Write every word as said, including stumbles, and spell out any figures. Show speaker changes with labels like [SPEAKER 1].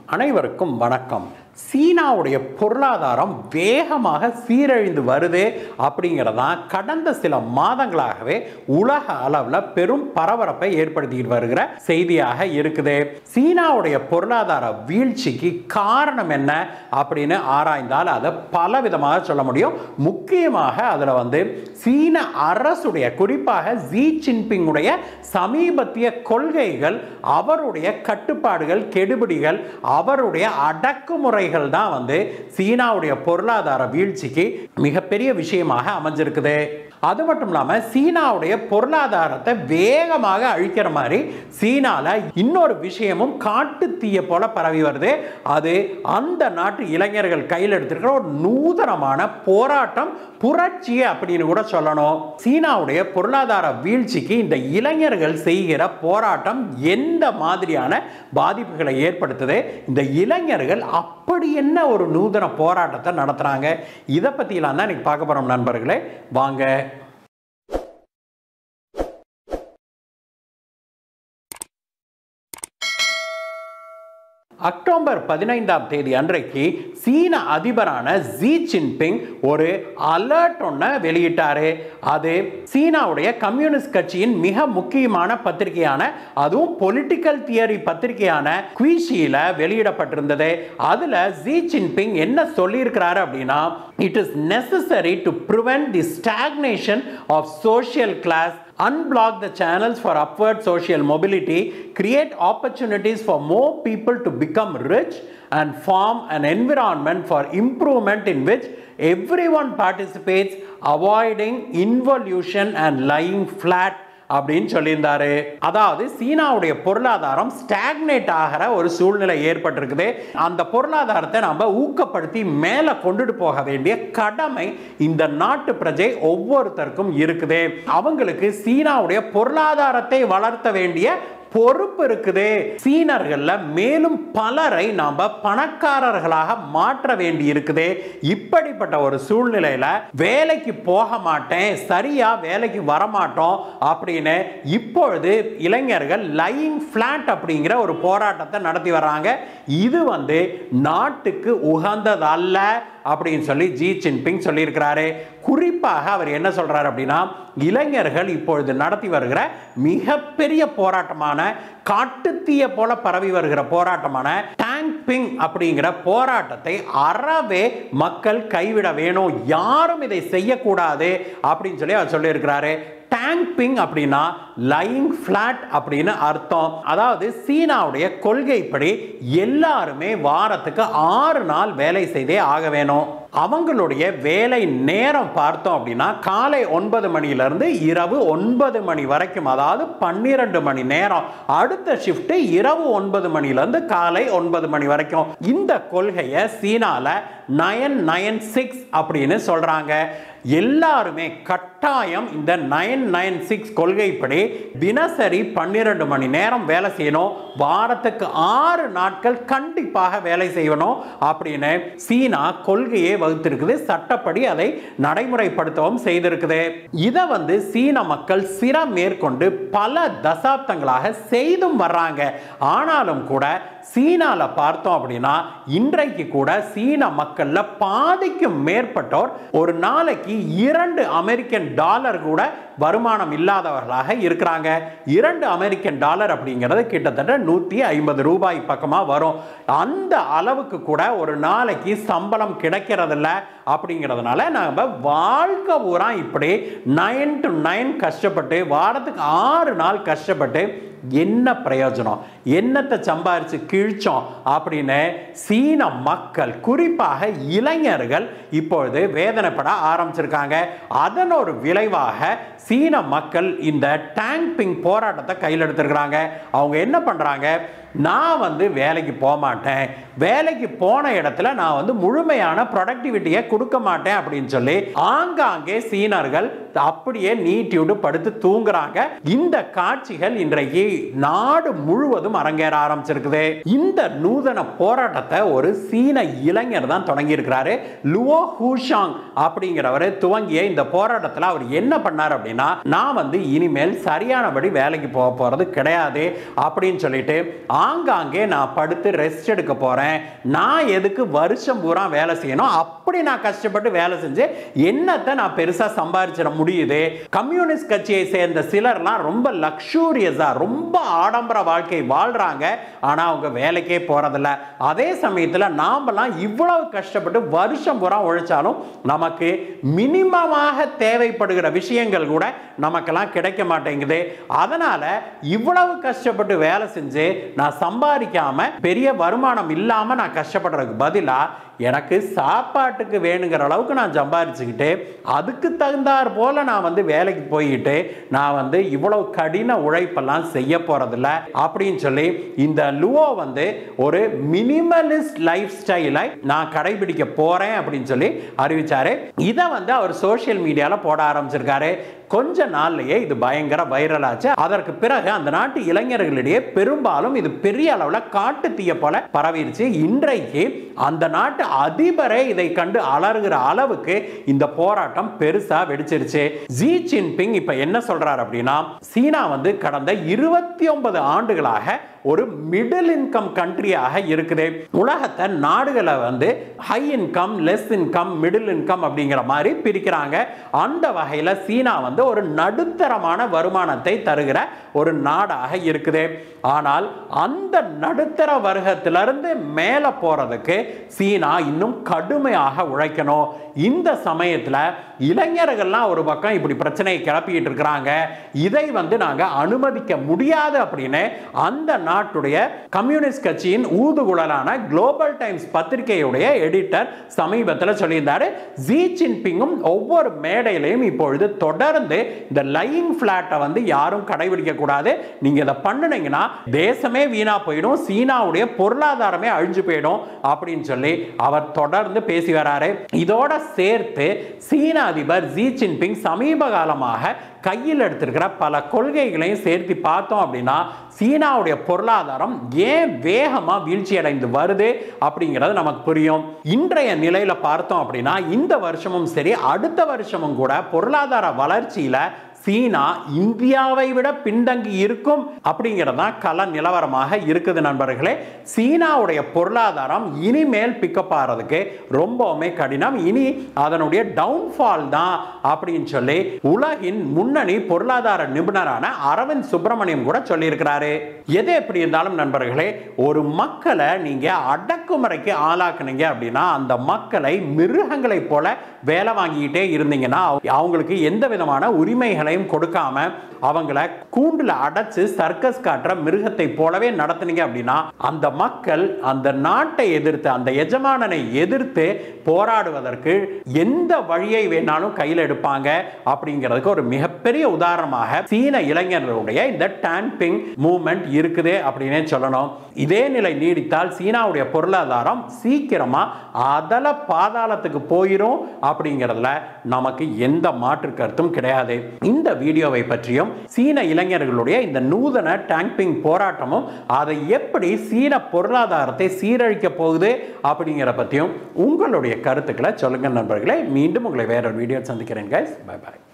[SPEAKER 1] அனைவருக்கும் வணக்கம். சீனாவுடைய பொருளாதாரம் வேகமாக சீரழிந்து வருது அப்படிங்கிறதான் கடந்த சில மாதங்களாகவே உலக அளவில் பெரும் பரபரப்பை ஏற்படுத்திட்டு வருகிற செய்தியாக இருக்குது. சீனாவுடைய பொருளாதார வீழ்ச்சிக்கு காரணம் என்ன அப்படின்னு ஆராய்ந்தால் அதை பல விதமாக சொல்ல முடியும். முக்கியமாக அதில் வந்து சீன அரசுடைய, குறிப்பாக ஜி ஜின்பிங் உடைய சமீபத்திய கொள்கைகள், அவருடைய கட்டுப்பாடுகள், கெடுபிடிகள், அவருடைய அடக்குமுறை தான் வந்து சீனாவுடைய பொருளாதார வீழ்ச்சிக்கு மிகப்பெரிய விஷயமாக அமைஞ்சிருக்குது. அது மட்டும் இல்லாம சீனாவுடைய பொருளாதாரத்தை வேகமாக அழிக்கிற மாதிரி சீனால இன்னொரு விஷயமும் காட்டு தீய போல பரவி வருது. அது அந்த நாட்டு இளைஞர்கள் கையில் எடுத்திருக்கிற ஒரு நூதனமான போராட்டம், புரட்சி அப்படின்னு கூட சொல்லணும். சீனாவுடைய பொருளாதார வீழ்ச்சிக்கு இந்த இளைஞர்கள் செய்கிற போராட்டம் எந்த மாதிரியான பாதிப்புகளை ஏற்படுத்துது, இந்த இளைஞர்கள் அப்படி என்ன ஒரு நூதன போராட்டத்தை நடத்துறாங்க, இதை பத்தியெல்லாம் தான் இன்னைக்கு பார்க்க போறோம் நண்பர்களே. வாங்க. அக்டோபர் பதினைந்தாம் தேதி அன்றைக்கு சீன அதிபரான ஜி ஜின்பிங் ஒரு அலர்ட் ஒன்றை வெளியிட்டாரு. அது சீனாவுடைய கம்யூனிஸ்ட் கட்சியின் மிக முக்கியமான பத்திரிகையான, அதுவும் பொலிட்டிக்கல் தியரி பத்திரிகையான குயிஷியில வெளியிடப்பட்டிருந்தது. அதுல ஜி ஜின்பிங் என்ன சொல்லியிருக்கிறாரு அப்படின்னா, it is necessary to prevent the stagnation of social class, unblock the channels for upward social mobility, create opportunities for more people to become rich, and form an environment for improvement in which everyone participates, avoiding involution and lying flat அப்படின்னு சொல்லியிருந்தாரு. அதாவது சீனாவுடைய பொருளாதாரம் stagnate ஆகிற ஒரு சூழ்நிலை ஏற்பட்டிருக்குது. அந்த பொருளாதாரத்தை நம்ம ஊக்கப்படுத்தி மேலே கொண்டுட்டு போக வேண்டிய கடமை இந்த நாட்டு பிரஜை ஒவ்வொருத்தருக்கும் இருக்குது. அவங்களுக்கு சீனாவுடைய பொருளாதாரத்தை வளர்த்த வேண்டிய பொறுப்பு இருக்குது. சீனர்கள்ல மேலும் பலரை நாம பணக்காரர்களாக மாற்ற வேண்டி இருக்குது. இப்படிப்பட்ட ஒரு சூழ்நிலையில வேலைக்கு போக மாட்டேன், சரியா வேலைக்கு வரமாட்டோம் அப்படின்னு இப்பொழுது இளைஞர்கள் லையிங் பிளாட் அப்படிங்கிற ஒரு போராட்டத்தை நடத்தி வர்றாங்க. இது வந்து நாட்டுக்கு உகந்ததல்ல அப்படின்னு சொல்லி ஜி ஜின்பிங் சொல்லியிருக்கிறாரு. குறிப்பாக அவர் என்ன சொல்றாரு அப்படின்னா, இளைஞர்கள் இப்பொழுது நடத்தி வருகிற மிகப்பெரிய போராட்டமான, காட்டுத்தீய போல பரவி வருகிற போராட்டமான டாங்பிங் அப்படிங்கிற போராட்டத்தை அறவே மக்கள் கைவிட வேணும், யாரும் இதை செய்யக்கூடாது அப்படின்னு சொல்லி அவர் சொல்லியிருக்கிறாரு. டாங்பிங் அப்படின்னா லையிங் பிளாட் அப்படின்னு அர்த்தம். அதாவது சீனாவுடைய கொள்கைப்படி எல்லாருமே வாரத்துக்கு ஆறு நாள் வேலை செய்தே ஆக வேணும். அவங்களுடைய வேலை நேரம் பார்த்தோம் அப்படின்னா காலை ஒன்பது மணியிலிருந்து இரவு ஒன்பது மணி வரைக்கும், அதாவது பன்னிரண்டு மணி நேரம். அடுத்த ஷிஃப்ட் இரவு ஒன்பது மணியிலிருந்து காலை ஒன்பது மணி வரைக்கும். இந்த கொள்கையை சீனால நயன் நயன் சிக்ஸ் அப்படின்னு சொல்றாங்க. எல்லாருமே கட்டாயம் இந்த நயன் நயன் சிக்ஸ் கொள்கைப்படி தினசரி பன்னிரண்டு மணி நேரம் வேலை செய்யணும், வாரத்துக்கு ஆறு நாட்கள் கண்டிப்பாக வேலை செய்யணும் அப்படின்னு சீனா கொள்கையை வகுத்திருக்குது. சட்டப்படி அதை நடைமுறைப்படுத்தவும் செய்திருக்குது. இதை வந்து சீன மக்கள் சிரம் மேற்கொண்டு பல தசாப்தங்களாக செய்தும் வர்றாங்க. ஆனாலும் கூட சீனால பார்த்தோம் அப்படின்னா இன்றைக்கு கூட சீன மக்கள்ல பாதிக்கும் மேற்பட்டோர் ஒரு நாளைக்கு இரண்டு அமெரிக்கன் டாலர் கூட வருமானம் இல்லாதவர்களாக இருக்கிறாங்க. இரண்டு அமெரிக்கன் டாலர் அப்படிங்கிறது கிட்டத்தட்ட நூத்தி ஐம்பது ரூபாய் பக்கமா வரும். அந்த அளவுக்கு கூட ஒரு நாளைக்கு சம்பளம் கிடைக்கிறதில்ல. அப்படிங்கிறதுனால நம்ம வாழ்க்கை பூரா இப்படி நைன் டு நைன் கஷ்டப்பட்டு வாரத்துக்கு ஆறு நாள் கஷ்டப்பட்டு என்ன பிரயோஜனம், என்னத்தை சம்பாரிச்சு கிழிச்சோம் அப்படின்னு சீன மக்கள், குறிப்பாக இளைஞர்கள் இப்பொழுது வேதனைப்பட ஆரம்பிச்சிருக்காங்க. அதன் ஒரு விளைவாக சீன மக்கள் இந்த டாங்பிங் போராட்டத்தை கையில் எடுத்திருக்கிறாங்க. அவங்க என்ன பண்றாங்க, நான் வந்து வேலைக்கு போக மாட்டேன், வேலைக்கு போன இடத்துல நான் வந்து முழுமையான ப்ரொடக்டிவிட்டியை கொடுக்க மாட்டேன் அப்படின்னு சொல்லி ஆங்காங்கே சீனர்கள் அப்படியே நீட்டியோடு படுத்து தூங்குறாங்க. இந்த காட்சிகள் இன்றைக்கு நாடு முழுவதும் அரங்கேற ஆரம்பிச்சிருக்குது. இந்த நூதன போராட்டத்தை ஒரு சீன இளைஞர் தான் தொடங்கி இருக்கிறாரு. லுவோ ஹூஷாங் அப்படிங்கிறவர் துவங்கிய இந்த போராட்டத்தில் அவர் என்ன பண்ணார் அப்படின்னா, நான் வந்து இனிமேல் சரியானபடி வேலைக்கு போக போறது கிடையாது அப்படின்னு சொல்லிட்டு ஆங்காங்கே நான் படுத்து ரெஸ்ட் எடுக்க போறேன், நான் எதுக்கு வருஷம் பூரா வேலை செய்யணும், அப்படி நான் கஷ்டப்பட்டு வேலை செஞ்சு என்னத்தை நான் பெருசா சம்பாதிச்சிட முடியுது. கம்யூனிஸ்ட் கட்சியை சேர்ந்த சிலர்லாம் ரொம்ப லக்ஸூரியஸா ரொம்ப ஆடம்பர வாழ்க்கை வாழ்றாங்க, ஆனா அவங்க வேலைக்கே போறதில்ல. அதே சமயத்தில் நாமெல்லாம் இவ்வளவு கஷ்டப்பட்டு வருஷம் பூரா உழைச்சாலும் நமக்கு மினிமமாக தேவைப்படுகிற விஷயங்கள் கூட நமக்கெல்லாம் கிடைக்க மாட்டேங்குது. அதனால இவ்வளவு கஷ்டப்பட்டு வேலை செஞ்சு நான் சம்பாதிக்காம பெரிய வருமானம் இல்லாம நான் கஷ்டப்படுறதுக்கு பதிலா எனக்கு சாப்பாட்டுக்கு வேணுங்கிற அளவுக்கு நான் சம்பாதிச்சுக்கிட்டு அதுக்கு தகுந்தாற் போல நான் வந்து வேலைக்கு போயிட்டு நான் வந்து இவ்வளவு கடின உழைப்பெல்லாம் செய்ய போறதில்ல அப்படின்னு சொல்லி இந்த லுவோ வந்து ஒரு மினிமலிஸ்ட் லைஃப் ஸ்டைலை நான் கடைபிடிக்க போறேன் அப்படின்னு சொல்லி அறிவிச்சாரு. இதை வந்து அவர் சோசியல் மீடியால போட ஆரம்பிச்சிருக்காரு. கொஞ்ச நாள்லயே இது பயங்கர வைரல் ஆச்சு. அதற்கு பிறகு அந்த நாட்டு இளைஞர்களிடையே பெரும்பாலும் இது பெரிய அளவில் காட்டு தீய போல பரவிருச்சு. இன்றைக்கு அந்த நாட்டு அதிபரை இதை கண்டு அலறுகிற அளவுக்கு இந்த போராட்டம் பெருசா வெடிச்சிருச்சு. ஜி ஜின்பிங் இப்ப என்ன சொல்றாரு அப்படின்னா, சீனா வந்து கடந்த இருபத்தி ஒன்பது ஆண்டுகளாக ஒரு மிடில் இன்கம் கண்ட்ரியாக இருக்குது. உலகத்தை நாடுகளை வந்து high income, less income, middle income அப்படிங்கிற மாதிரி பிரிக்கிறாங்க. அந்த வகையில் சீனா வந்து ஒரு நடுத்தரமான வருமானத்தை தருகிற ஒரு நாடாக இருக்குது. ஆனால் அந்த நடுத்தர வர்க்கத்திலிருந்து மேல போறதுக்கு சீனா இன்னும் கடுமையாக உழைக்கணும். இந்த சமயத்தில் இளைஞர்கள்லாம் ஒரு பக்கம் இப்படி பிரச்சனையை கிளப்பிட்டு இருக்கிறாங்க. இதை வந்து நாங்க அனுமதிக்க முடியாது அப்படின்னு அந்த நாட்டுடைய கம்யூனிஸ்ட் கட்சியின் ஊதுகுழலான குளோபல் டைம்ஸ் பத்திரிகையுடைய எடிட்டர் சமீபத்தில் சொல்லியிருந்தாரு. ஜி ஜின்பிங்கும் ஒவ்வொரு மேடையிலையும் இப்பொழுது தொடர்ந்து இந்த லையிங் பிளாட்டை வந்து யாரும் கடைபிடிக்க கூடாது, நீங்க இதை பண்ணுனீங்கன்னா தேசமே வீணா போயிடும், சீனாவுடைய பொருளாதாரமே அழிஞ்சு போயிடும் அப்படின்னு சொல்லி அவர் தொடர்ந்து பேசி வராரு. இதோட சேர்த்து சீன அதிபர் ஜி ஜின்பிங் சமீப காலமாக கையில் எடுத்திருக்கிற பல கொள்கைகளையும் சேர்த்து பார்த்தோம் அப்படின்னா சீனாவுடைய பொருளாதாரம் ஏன் வேகமா வீழ்ச்சி அடைந்து வருது அப்படிங்கிறது நமக்கு புரியும். இன்றைய நிலையில பார்த்தோம் அப்படின்னா இந்த வருஷமும் சரி அடுத்த வருஷமும் கூட பொருளாதார வளர்ச்சியில சீனா இந்தியாவை விட பின்தங்கி இருக்கும் அப்படிங்கிறது கள நிலவரமாக இருக்குது நண்பர்களே. சீனாவுடைய பொருளாதாரம் இனிமேல் பிக்கப் ஆகிறதுக்கு ரொம்பவுமே கடினம். இனி அதனுடைய டவுன்ஃபால் தான் அப்படின்னு சொல்லி உலகின் முன்னணி பொருளாதார நிபுணரான அரவிந்த் சுப்பிரமணியம் கூட சொல்லியிருக்கிறாரு. எது எப்படி இருந்தாலும் நண்பர்களே, ஒரு மக்களை நீங்க அடக்குமுறைக்கு ஆளாக்குனீங்க அப்படின்னா அந்த மக்களை மிருகங்களை போல வேலை வாங்கிட்டே இருந்தீங்கன்னா அவங்களுக்கு எந்த விதமான உரிமைகளை கொடுக்காம அவங்களை கூண்டுல அடைச்சு சர்க்கஸ் காட்டுற மிருகத்தை போலவே நடத்துனீங்க அப்படின்னா அந்த மக்கள் அந்த நாட்டை எதிர்த்து அந்த எஜமானனை எதிர்த்து போராடுவதற்கு எந்த வழியை வேணாலும் கையில் எடுப்பாங்க அப்படிங்கிறதுக்கு ஒரு மிகப்பெரிய உதாரணமாக சீன இளைஞர்களுடைய இந்த டான்பிங் மூவ்மெண்ட் இருக்குது அப்படின்னே சொல்லணும். இதே நிலை நீடித்தால் சீனாவுடைய பொருளாதாரம் சீக்கிரமா அதல பாதாளத்துக்கு போயிரும் அப்படிங்கிறதுல நமக்கு எந்த மாற்று கருத்தும் கிடையாது. இந்த வீடியோவை பற்றியும் சீன இளைஞர்களுடைய இந்த நூதன டான்பிங் போராட்டமும் அதை எப்படி சீன பொருளாதாரத்தை சீரழிக்க போகுது அப்படிங்கிற பற்றியும் உங்களுடைய கருத்துக்களை சொல்லுங்க நண்பர்களே. மீண்டும் உங்களை வேற ஒரு வீடியோ சந்திக்கிறேன். Bye by.